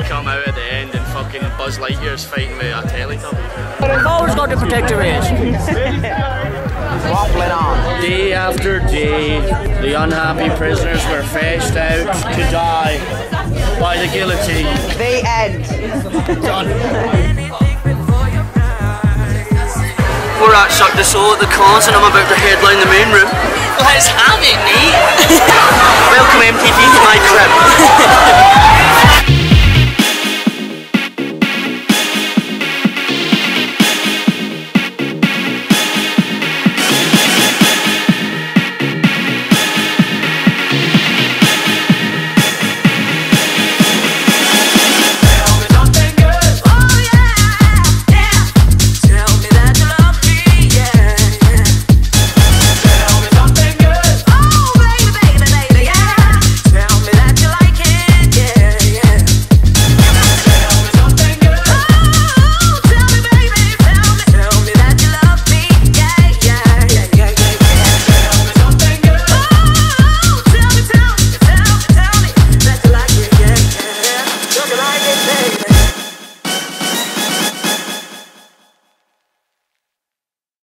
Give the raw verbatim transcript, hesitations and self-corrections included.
come out at the end and fucking Buzz Lightyear's fighting with a Teletubby. I've always got to protect the race. Waffling on. Day after day, the unhappy prisoners were fetched out to die by the guillotine. The end. Done. We're at Cirque du Soleil at the cons and I'm about to headline the main room. Let's have it, mate!